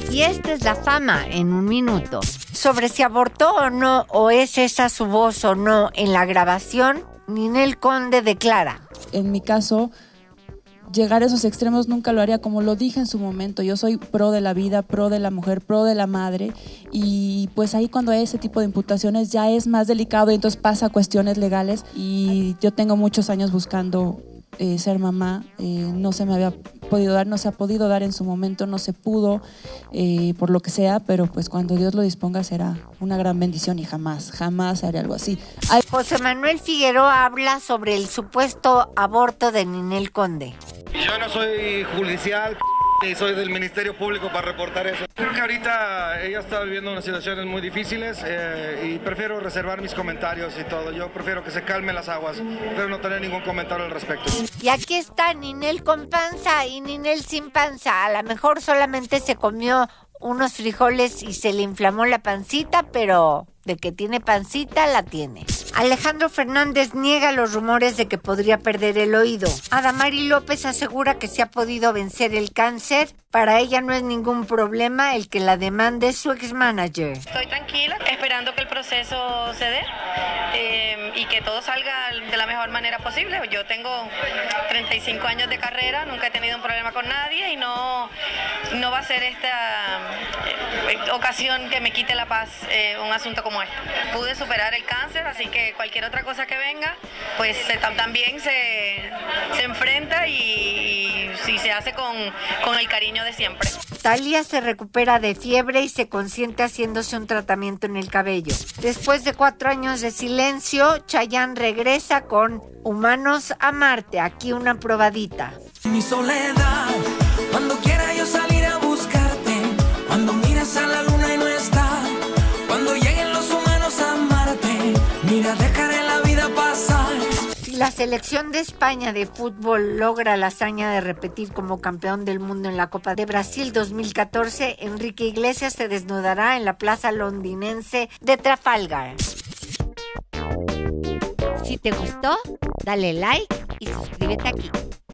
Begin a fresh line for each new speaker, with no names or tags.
Y esta es la fama en un minuto. Sobre si abortó o no, o es esa su voz o no en la grabación, Ninel Conde declara:
en mi caso, llegar a esos extremos nunca lo haría. Como lo dije en su momento, yo soy pro de la vida, pro de la mujer, pro de la madre, y pues ahí cuando hay ese tipo de imputaciones ya es más delicado y entonces pasa a cuestiones legales. Y yo tengo muchos años buscando ser mamá, no se me había podido dar, no se ha podido dar en su momento, no se pudo, por lo que sea, pero pues cuando Dios lo disponga será una gran bendición y jamás haré algo así.
José Manuel Figueroa habla sobre el supuesto aborto de Ninel Conde.
Yo no soy judicial ni soy del Ministerio Público para reportar eso. Creo que ahorita ella está viviendo unas situaciones muy difíciles y prefiero reservar mis comentarios y todo. Yo prefiero que se calmen las aguas, prefiero no tener ningún comentario al respecto.
Y aquí está Ninel con panza y Ninel sin panza. A lo mejor solamente se comió unos frijoles y se le inflamó la pancita, pero de que tiene pancita, la tiene. Alejandro Fernández niega los rumores de que podría perder el oído. Adamari López asegura que se ha podido vencer el cáncer. Para ella no es ningún problema el que la demande su ex-manager.
Estoy tranquila, esperando que el proceso se dé y que todo salga de la mejor manera posible. Yo tengo 35 años de carrera, nunca he tenido un problema con nadie y no va a ser esta ocasión que me quite la paz un asunto como este. Pude superar el cáncer, así que cualquier otra cosa que venga, pues también se enfrenta y si se hace con el cariño de siempre.
Thalía se recupera de fiebre y se consiente haciéndose un tratamiento en el cabello. Después de 4 años de silencio, Chayanne regresa con Humanos a Marte. Aquí una probadita.
Mi soledad, cuando quiera yo salir a buscarte, cuando miras a la luna y no está, cuando lleguen los humanos a Marte, mira, dejaré la vida pasar.
Si la selección de España de fútbol logra la hazaña de repetir como campeón del mundo en la Copa de Brasil 2014, Enrique Iglesias se desnudará en la plaza londinense de Trafalgar. Si te gustó, dale like y suscríbete aquí.